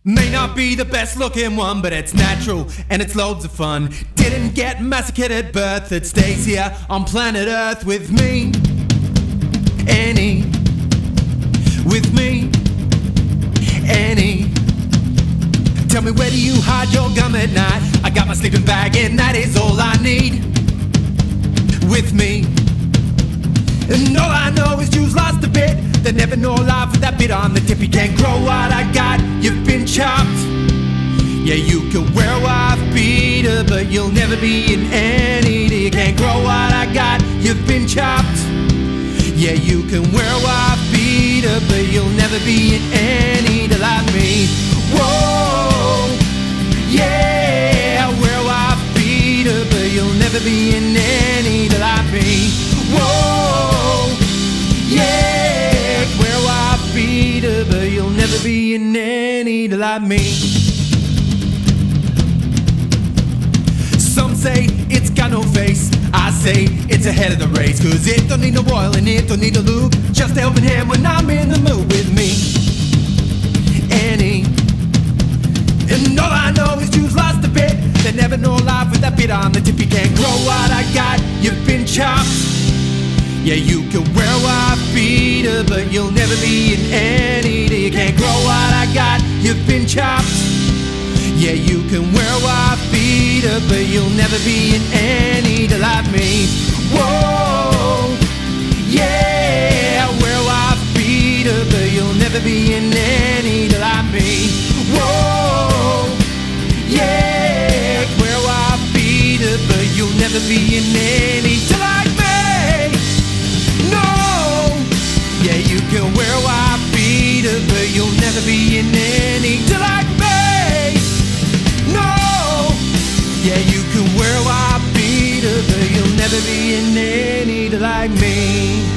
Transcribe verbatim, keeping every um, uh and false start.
May not be the best looking one, but it's natural and it's loads of fun. Didn't get massacred at birth, it stays here on planet Earth with me. Annie, with me. Annie, tell me, where do you hide your gum at night? I got my sleeping bag and that is all I need. With me. And all I know is you've lost a bit. They never know life with that bit on the tip. You can't grow what I got, you've been chopped. Yeah, you can wear a wife beater, but you'll never be an anteater. You can't grow what I got, you've been chopped. Yeah, you can wear a wife beater, but you'll never be an anteater like me. Whoa, yeah, wear a wife beater, but you'll never be an anteater like me. Whoa, yeah, wear a wife beater, but you'll never be an anteater like me. Some say it's got no face, I say it's ahead of the race. Cause it don't need no oil and it don't need no lube, just a helping hand when I'm in the mood with me. Annie, and all I know is you've lost a bit. They never know life with that bit on the tip. You can't grow what I got, you've been chopped. Yeah, you can wear a wife beater, but you'll never be an anteater. You can't grow what I got, you've been chopped. Yeah, you can wear a wife beater, but you'll never be an anteater like me. Whoa, yeah, wear a wife beater, but you'll never be an anteater like me. Whoa, yeah, wear a wife beater, but you'll never be an anteater like me. No, yeah, you can wear a wife beater, but you'll never be an anteater like me. No, yeah, you can wear a wife beater, but you'll never be an anteater like me.